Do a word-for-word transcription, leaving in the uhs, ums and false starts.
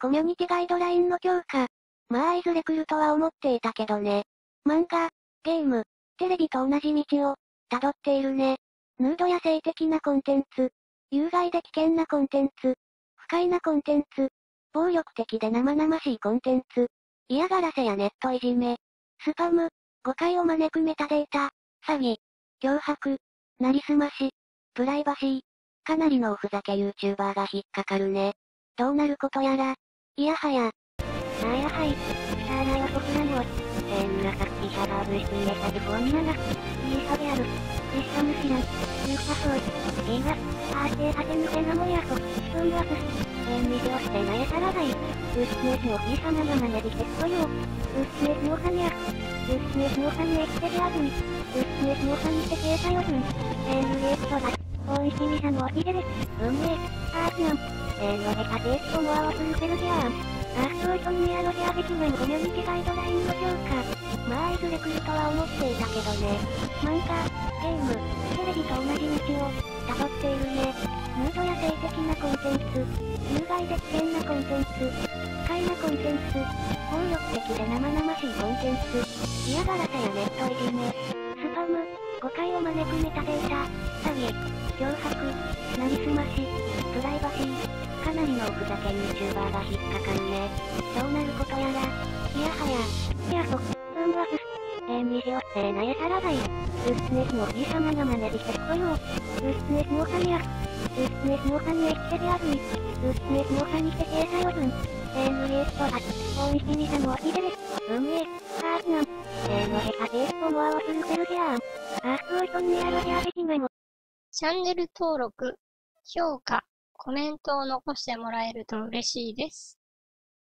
コミュニティガイドラインの強化。まあいずれ来るとは思っていたけどね。漫画、ゲーム、テレビと同じ道を、辿っているね。ヌードや性的なコンテンツ。有害で危険なコンテンツ。不快なコンテンツ。暴力的で生々しいコンテンツ。嫌がらせやネットいじめ。スパム、誤解を招くメタデータ。詐欺。脅迫。なりすまし。プライバシー。かなりのおふざけ YouTuber が引っかかるね。どうなることやら。いやはや。 さあやはい。スターライオソフラノス。えー、紫シャバーブスクイエサビフォーミナナ。イーサビアル。ディッサムシラン。ユーサソイ。イーガス。アーテーハテヌフェナモヤソ。ウンワス。えー、ミジオステナエサラダイ。ウスネスのフィーサマガマネビテストヨー。ウスネスのハニャ。ウスネスのハニエクテデアグミ。ウスネスのハニテケーサヨズン。えー、ヌレートダ。大石ミサのヒデレス。運命。アーティアン。えー、ノベカテーストモアオスンセルギアーン。アーストートンニアロジアビキメンコミュニティガイドラインの強化。まあいずれ来るとは思っていたけどね。漫画、ゲーム、テレビと同じ道を、辿っているね。ヌードや性的なコンテンツ。有害で危険なコンテンツ。不快なコンテンツ。暴力的で生々しいコンテンツ。嫌がらせやネットいじめ。スパム、誤解を招くメタデータ。詐欺。脅迫。なりすまし。プライバシー。かなりのおふざけ YouTuber が引っかかるね。どうなることやら。いやはや。いやそ、うんわす。えー、ミジオ、えー、ナエサラダイ。ウスネスのフィーサマがマネビテストヨー。ウスネスのハニア。ウスネスのハニエキテデアグイ。ウスネスのハニテケーサヨズン。えー、ヌリエストラ。大石ミサのヒデレス。運営。アーティナン。えー、ノヘカテーストモアオスルセルギアーン。アーストイトンニアロジアビキメモ。 チャンネル登録、評価、コメントを残してもらえると嬉しいです。